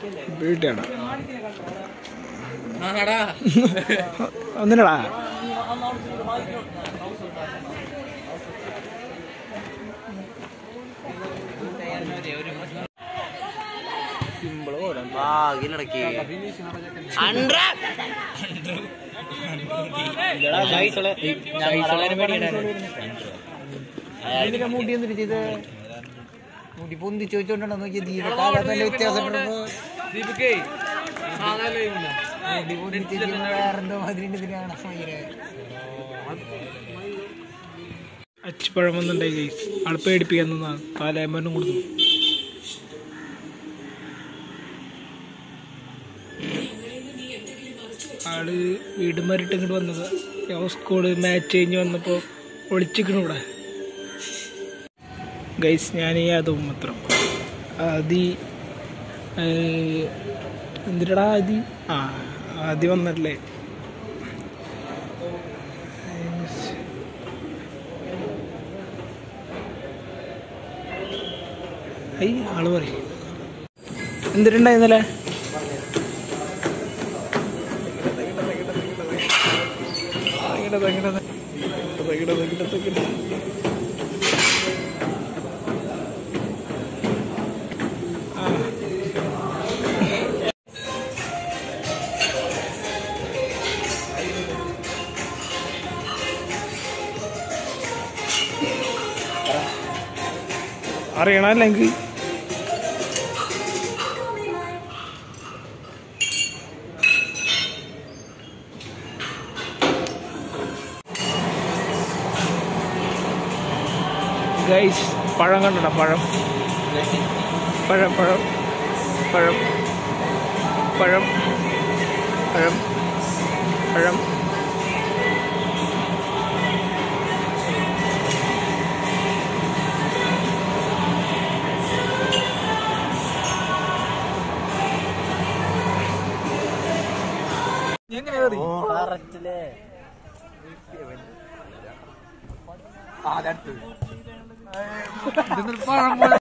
വീട്ടാണ് ഒന്നിനടാ മുടി എന്തിട്ട് ചെയ്ത് മുടി പൊന്തി ചോദിച്ചോണ്ടാണോ നോക്കിയ ദീപക്കാലം വ്യത്യാസപ്പെട്ടപ്പോ വേറെന്തോ മാതിരി അച്ചിപ്പഴം വന്നിണ്ടായി ഗൈസ് ആള് പേടിപ്പിക്കാൻ നിന്നാ കാലയമ്പനും കൊടുത്തു. ആള് വീട് മാറിയിട്ട് ഇങ്ങോട്ട് വന്നത് സ്കൂള് മാച്ച് കഴിഞ്ഞ് വന്നപ്പോൾ ഒളിച്ചിക്കണ ഇവിടെ ഗൈസ്. ഞാൻ അതും മാത്രം എന്തിനടാ ആദ്യം വന്നല്ലേ ആള് പറയും എന്തിട്ടുണ്ടായിരുന്നല്ലേ അറിയണല്ലെങ്കിൽ ഗൈസ് പഴം കണ്ടോ പഴം പഴം പഴം പഴം പഴം പഴം പഴം എങ്ങനെ